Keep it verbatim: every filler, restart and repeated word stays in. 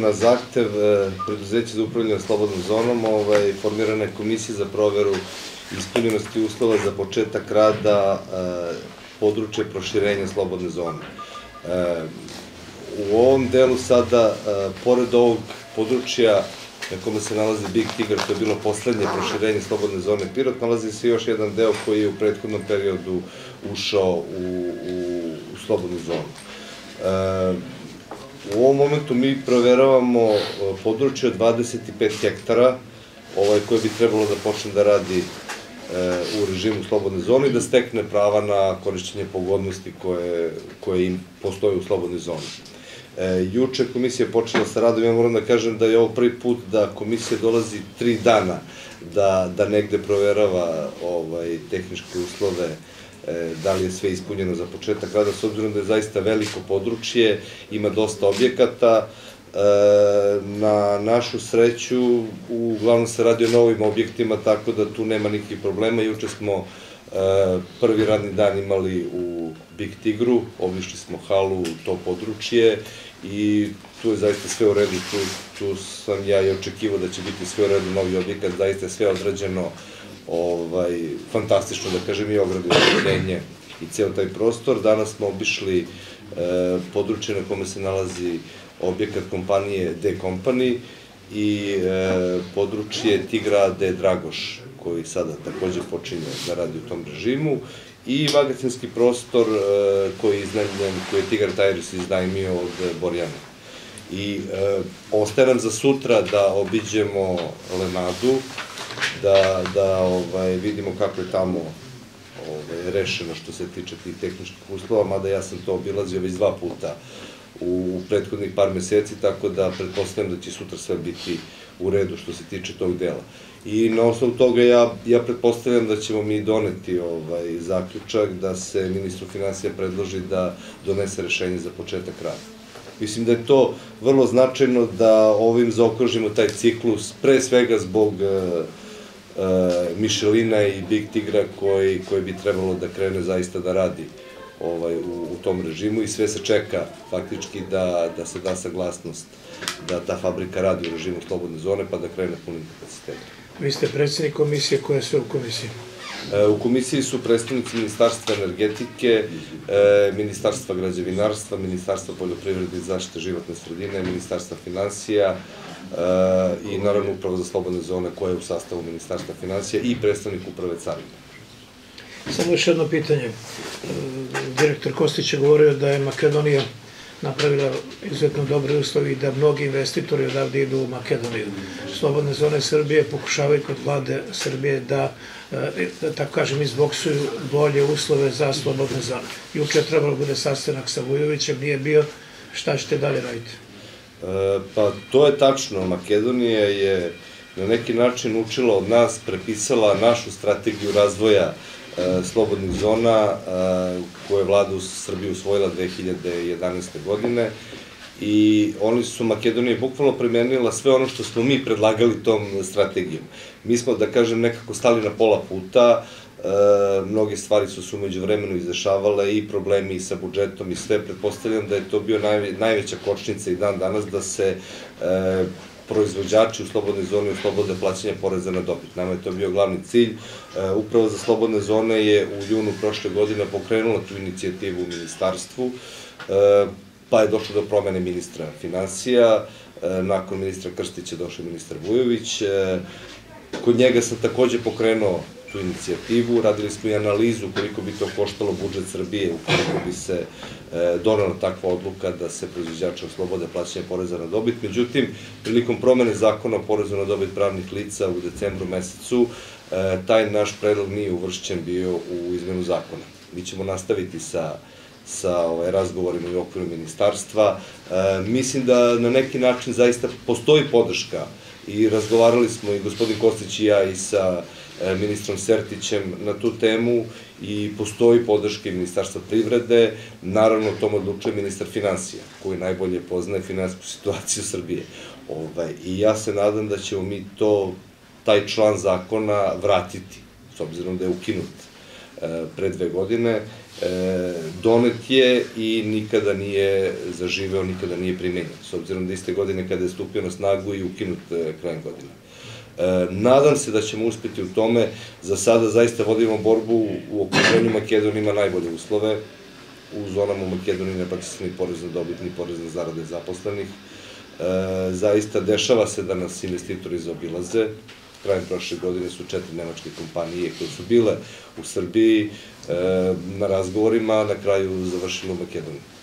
Na zahtev preduzeća za upravljanje slobodnom zonom formirana je komisija za proveru ispunjenosti uslova za početak rada područja proširenja slobodne zone. U ovom delu sada, pored ovog područja na kome se nalazi Big Tigar, to je bilo poslednje proširenje slobodne zone Pirot, nalazi se još jedan deo koji je u prethodnom periodu ušao u slobodnu zonu. U ovom momentu mi proveravamo područje od dvadeset pet hektara koje bi trebalo da počne da radi u režimu slobodne zone i da stekne prava na korišćenje pogodnosti koje im postoje u slobodnoj zoni. Juče komisija je počela sa radom, ja moram da kažem da je ovo prvi put da komisija dolazi tri dana da negde proverava tehničke uslove, da li je sve ispunjeno za početak rada, s obzirom da je zaista veliko područje, ima dosta objekata. Na našu sreću, uglavnom se radi o novim objektima, tako da tu nema nikakvih problema. Juče smo prvi radni dan imali u Big Tigru, obišli smo halu, to područje i tu je zaista sve u redu, tu sam ja i očekivao da će biti sve u redu, novi objekat, zaista je sve odrađeno fantastično, da kažem, i ogradu osvetljenje i ceo taj prostor. Danas smo obišli područje na kome se nalazi objekat kompanije D Company i područje Tigra D Dragoš, koji sada takođe počinje da radi u tom režimu, i magacinski prostor koji je iznajmljen, koji je Tigar Tires iznajmio od Borjana. I ostaje nam za sutra da obiđemo Lenadu, da vidimo kako je tamo rešeno što se tiče tih tehničkih uslova, mada ja sam to obilazio već dva puta u prethodnih par meseci, tako da pretpostavljam da će sutra sve biti u redu što se tiče tog dela. I na osnovu toga ja pretpostavljam da ćemo mi doneti zaključak da se ministru finansija predloži da donese rešenje za početak rada. Mislim da je to vrlo značajno da ovim zaokružimo taj ciklus, pre svega zbog Mišelina i Big Tigra koji bi trebalo da krene zaista da radi u tom režimu i sve se čeka faktički da se da saglasnost da ta fabrika radi u režimu slobodne zone pa da krene punim kapacitetom. Vi ste predsednik komisije, koja je sve u komisiji? U komisiji su predstavnici Ministarstva energetike, Ministarstva građevinarstva, Ministarstva poljoprivrede i zaštite životne sredine, Ministarstva finansija i naravno Uprava za slobodne zone koja je u sastavu Ministarstva finansija i predstavnik Uprave carina. Samo još jedno pitanje. Direktor Kostić je govorio da je Makedonija napravila izuzetno dobre uslovi i da mnogi investitori odavde idu u Makedoniju. Slobodne zone Srbije pokušavaju kod vlade Srbije da, tako kažem, izboksuju bolje uslove za slobodne zone. Juče je trebalo bude sastanak sa Vujovićem, nije bio. Šta ćete dalje raditi? Pa to je tačno. Makedonija je na neki način učila od nas, prepisala našu strategiju razvoja slobodnih zona koje je vlada u Srbiji usvojila dve hiljade jedanaeste. godine i oni su Makedonije bukvalno primenila sve ono što smo mi predlagali tom strategijom. Mi smo, da kažem, nekako stali na pola puta, mnoge stvari su se umeđu vremenu izdešavale i problemi sa budžetom i sve. Pretpostavljam da je to bio najveća kočnica i dan danas da se proizvođači u slobodnoj zoni oslobode plaćanja poreza na dobit. Nama je to bio glavni cilj. Uprava za slobodne zone je u junu prošle godine pokrenula tu inicijativu u ministarstvu, pa je došlo do promene ministra finansija. Nakon ministra Krstića došao ministar Vujović. Kod njega sam takođe pokrenuo tu inicijativu, radili smo i analizu koliko bi to koštalo budžet Srbije ukoliko bi se donela takva odluka da se proizvođači oslobode plaćanja poreza na dobit. Međutim, prilikom promene zakona o porezu na dobit pravnih lica u decembru mesecu, taj naš predlog nije uvršćen bio u izmenu zakona. Mi ćemo nastaviti sa razgovorima u okviru ministarstva. Mislim da na neki način zaista postoji podrška i razgovarali smo i gospodin Kostić i ja i sa ministrom Sertićem na tu temu i postoji podrška i Ministarstva privrede. Naravno, o tom odlučuje ministar finansija, koji najbolje poznaje finansijsku situaciju Srbije. I ja se nadam da ćemo mi to, taj član zakona vratiti, s obzirom da je ukinut pre dve godine, donet je i nikada nije zaživeo, nikada nije primenjen, s obzirom da iste godine kada je stupio na snagu i ukinut krajem godine. Nadam se da ćemo uspeti u tome, za sada zaista vodimo borbu, u okruženju Makedonije ima najbolje uslove, u zonama u Makedoniji ne plaća se ni porez na dobit, ni porez na zarade zaposlenih. Zaista dešava se da nas investitori zaobilaze. Krajem prošle godine su četiri nemačke kompanije koje su bile u Srbiji na razgovorima, na kraju završile u Makedoniji.